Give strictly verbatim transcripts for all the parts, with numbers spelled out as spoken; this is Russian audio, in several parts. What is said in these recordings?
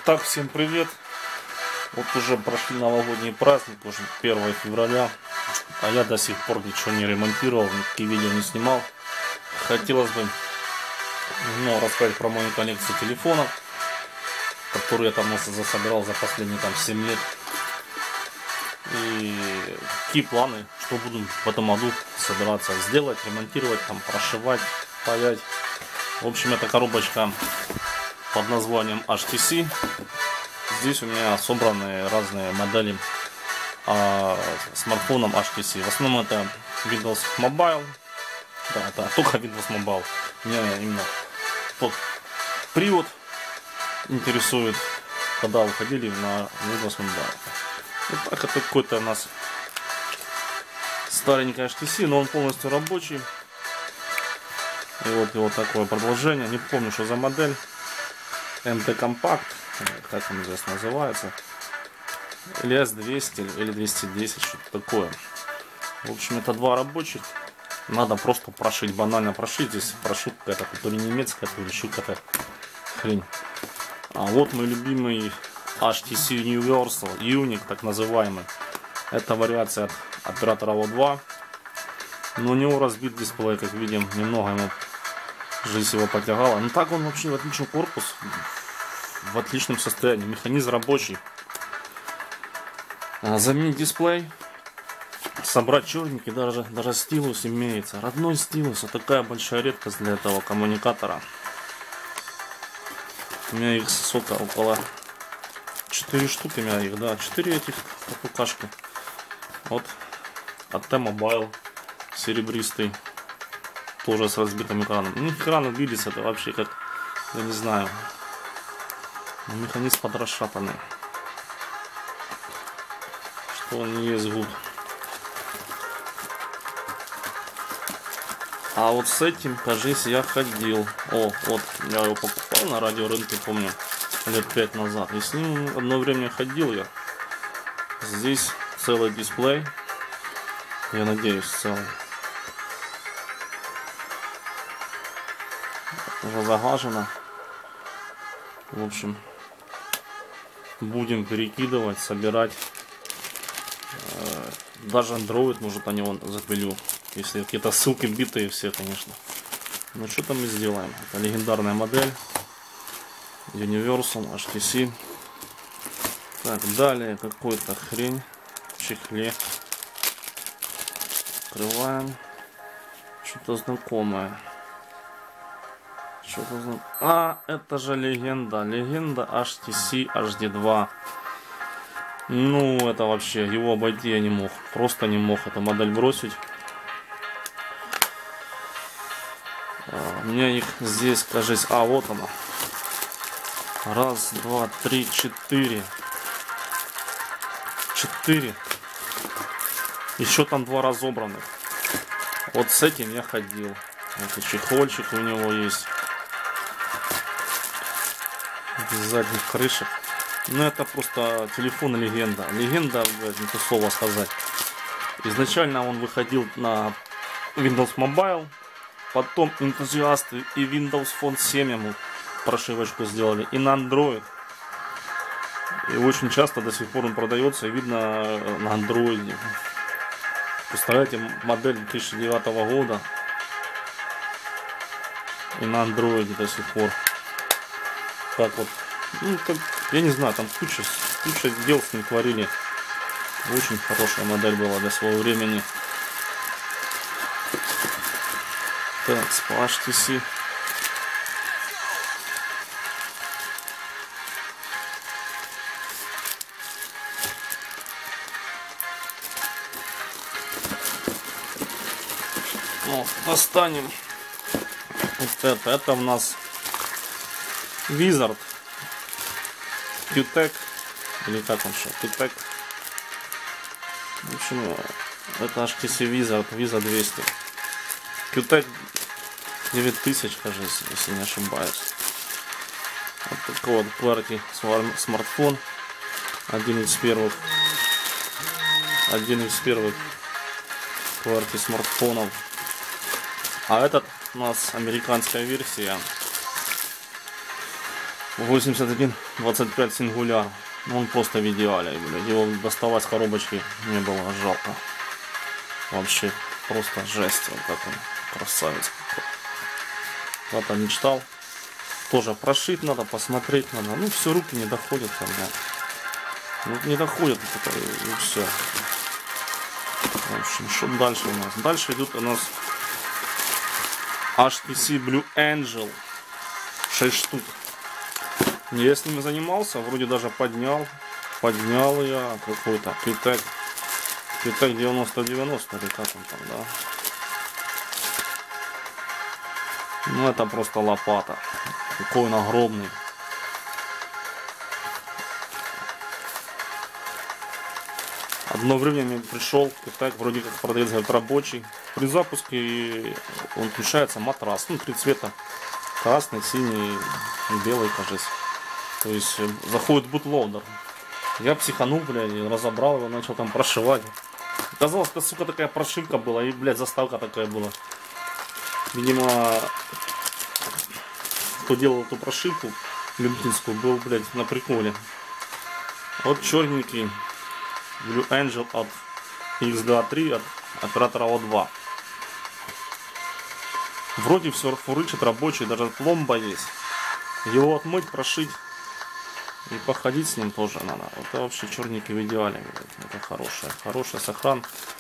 Так, всем привет. Вот уже прошли новогодние праздники, уже первое февраля, а я до сих пор ничего не ремонтировал, никакие видео не снимал. Хотелось бы ну, рассказать про мою коллекцию телефонов, которую я там засобирал за последние там семь лет. И какие планы, что буду в этом году собираться сделать, ремонтировать, там прошивать, паять. В общем, это коробочка под названием эйч ти си. Здесь у меня собраны разные модели а, смартфоном эйч ти си. В основном это Windows Mobile. Да, это только Windows Mobile. Меня именно тот привод интересует, когда выходили на Windows Mobile. Вот так, это какой-то у нас старенький эйч ти си, но он полностью рабочий. И вот его такое продолжение. Не помню, что за модель. эм тэ Compact, как он здесь называется, или эс двести, или двести десять, что-то такое. В общем, это два рабочих. Надо просто прошить, банально прошить. Здесь прошивка какая-то, то ли немецкая, то ли еще какая-то хрень. А вот мой любимый эйч ти си Universal, Unique, так называемый. Это вариация от оператора о два. Но у него разбит дисплей, как видим, немного ему жизнь его потягала. Но так он вообще отличный корпус, в отличном состоянии, механизм рабочий. Заменить дисплей, собрать черники, даже, даже стилус имеется. Родной стилус, вот такая большая редкость для этого коммуникатора. У меня их сколько, около четыре штуки, у меня их, да, четыре этих ППКшки. Вот от T-Mobile, серебристый, тоже с разбитым экраном. Ну, экран видится, это вообще как, я не знаю, механизм подрасшатанный, что он не есть гуд. А вот с этим, кажется, я ходил. О, вот я его покупал на радиорынке, помню, лет пять назад. И с ним одно время ходил я. Здесь целый дисплей, я надеюсь, целый. Уже загажено. В общем, будем перекидывать, собирать. Даже Android, может, на него запилю. Если какие-то ссылки битые все, конечно. Но что-то мы сделаем. Это легендарная модель Universal эйч ти си. Так, далее какой-то хрень в чехле. Открываем. Что-то знакомое. Что-то знакомое. А, это же легенда. Легенда эйч ти си эйч ди два. Ну, это вообще, его обойти я не мог. Просто не мог эту модель бросить. У меня их здесь, кажется, а вот она. Раз, два, три, четыре. Четыре. Еще там два разобранных. Вот с этим я ходил. Вот и чехольчик у него есть. Без задних крышек. Ну это просто телефон легенда. Легенда, не то слово сказать. Изначально он выходил на Windows Mobile. Потом энтузиасты и Windows Phone семь ему прошивочку сделали. И на Android. И очень часто до сих пор он продается. И видно на Android. Представляете, модель две тысячи девятого года. И на Android до сих пор. Как вот. Ну, как, я не знаю, там куча, куча дел с ним творили. Очень хорошая модель была для своего времени. Так, с эйч ти си. Вот, достанем. Вот это. Это у нас Wizard. Q-Tech. Или как он что? Q-Tech. В общем, это эйч ти си Wizard. Visa двести. Q-Tech девять тысяч, кажется, если не ошибаюсь. Вот такой вот QWERTY смартфон. Один из первых. Один из первых QWERTY смартфонов. А этот у нас американская версия. восемьдесят один двадцать пять Singular. Он просто в идеале, блядь. Его доставать с коробочки не было жалко. Вообще просто жесть. Вот как он, красавец. Вот мечтал. Тоже прошить надо, посмотреть надо. Ну все, руки не доходят тогда. Ну, не доходят, это, и все. В общем, что дальше у нас? Дальше идут у нас эйч ти си Blue Angel. шесть штук. Я с ними занимался, вроде даже поднял. Поднял я какой-то Qtech. Qtech девяносто девяносто или как он там, да? Ну это просто лопата. Какой он огромный. Одно время мне пришел Qtech, вроде как продавец говорит, рабочий. При запуске он включается матрас. Ну, три цвета. Красный, синий, белый, кажется. То есть заходит бутлоудер. Я психанул, блядь, разобрал его, начал там прошивать. Оказалось, это, сука, такая прошивка была, и, блядь, заставка такая была. Видимо, кто делал эту прошивку любительскую, был, блядь, на приколе. Вот черненький Blue Angel от икс два три от оператора О два. Вроде все фурычит, рабочий, даже пломба есть. Его отмыть, прошить и походить с ним тоже надо. Это вообще черненький в идеале. Это хорошая, хорошая сохран.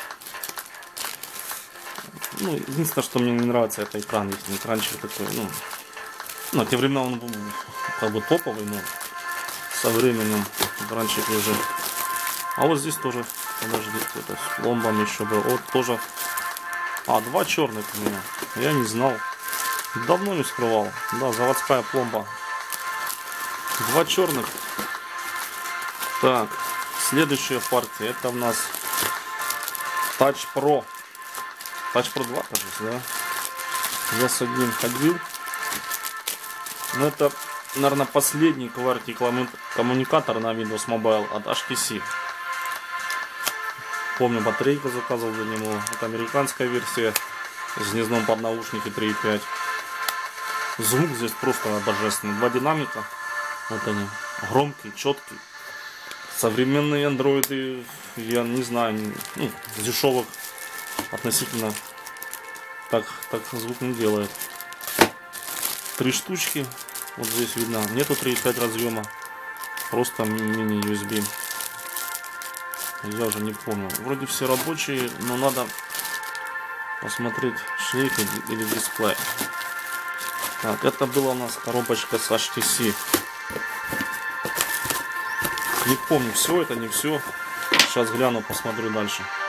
Ну, единственное, что мне не нравится, это экран. Экранчик такой, ну, на те времена он был как бы топовый, но со временем экранчик уже. А вот здесь тоже, подождите, это с пломбами еще был. Вот тоже. А, два черных у меня. Я не знал. Давно не скрывал. Да, заводская пломба. Два черных. Так, следующая партия. Это у нас Touch Pro. Touch Pro два, кажется, да? Я с одним ходил. Но это, наверное, последний QWERTY коммуникатор на Windows Mobile от эйч ти си. Помню, батарейку заказывал для него. Это американская версия с гнездом под наушники три и пять. Звук здесь просто божественный. Два динамика. Вот они. Громкий, четкий. Современные андроиды, я не знаю, ну, с дешевых относительно так, так звук не делает. Три штучки. Вот здесь видно. Нету три и пять разъема. Просто мини ю эс би. Я уже не помню. Вроде все рабочие, но надо посмотреть шлейф или дисплей. Так, это была у нас коробочка с эйч ти си. Не помню, все это, не все. Сейчас гляну, посмотрю дальше.